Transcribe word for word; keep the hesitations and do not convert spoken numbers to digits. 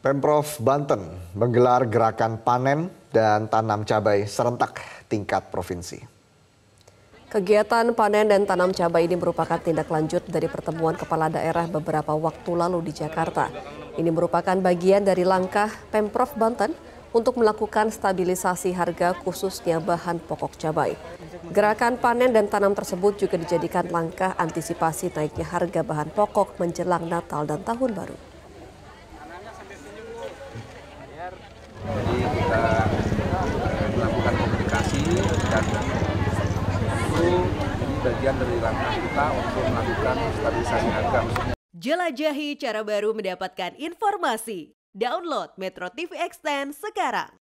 Pemprov Banten menggelar gerakan panen dan tanam cabai serentak tingkat provinsi. Kegiatan panen dan tanam cabai ini merupakan tindak lanjut dari pertemuan kepala daerah beberapa waktu lalu di Jakarta. Ini merupakan bagian dari langkah Pemprov Banten untuk melakukan stabilisasi harga khususnya bahan pokok cabai. Gerakan panen dan tanam tersebut juga dijadikan langkah antisipasi naiknya harga bahan pokok menjelang Natal dan Tahun Baru. Jadi kita melakukan komunikasi dan itu ini bagian dari langkah kita untuk melakukan stabilisasi harga. Jelajahi cara baru mendapatkan informasi. Download Metro T V Extend sekarang.